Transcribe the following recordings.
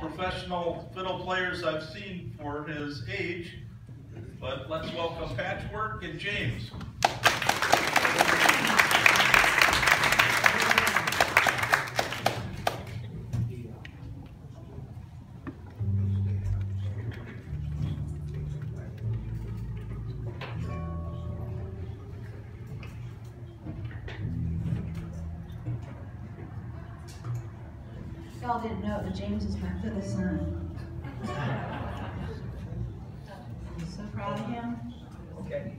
professional fiddle players I've seen for his age. But let's welcome Patchwork and James. Y'all didn't know it, but James is my fiddle son. I'm so proud of him. Okay.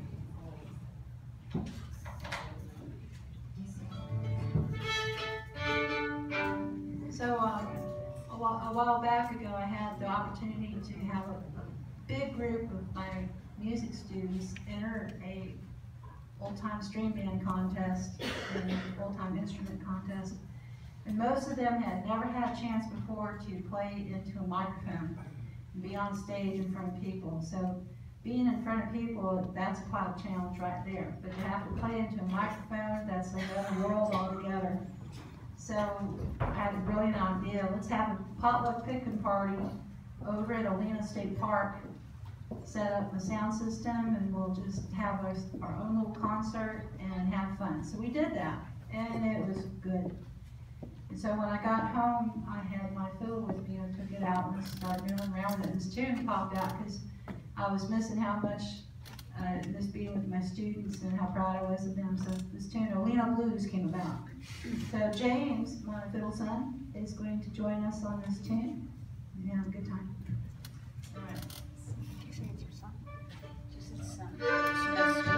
So a while back ago, I had the opportunity to have a big group of my music students enter a old-time string band contest and old-time instrument contest. And most of them had never had a chance before to play into a microphone and be on stage in front of people. So being in front of people, that's quite a challenge right there. But to have to play into a microphone, that's another world altogether. So I had a brilliant idea. Let's have a potluck picking party over at Alena State Park. Set up a sound system and we'll just have our own little concert and have fun. So we did that and it was good. And so when I got home, I had my fiddle with me and took it out and started milling around with it. And this tune popped out because I was missing how much this being with my students and how proud I was of them. So this tune, Alena Blues, came about. So James, my fiddle son, is going to join us on this tune and have a good time. All right. You say it's your son? Just his son.